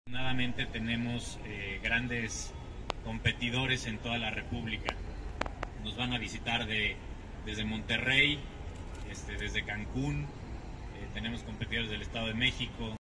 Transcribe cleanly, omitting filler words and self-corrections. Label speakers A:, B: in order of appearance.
A: Afortunadamente tenemos grandes competidores en toda la República. Nos van a visitar desde Monterrey, desde Cancún, tenemos competidores del Estado de México,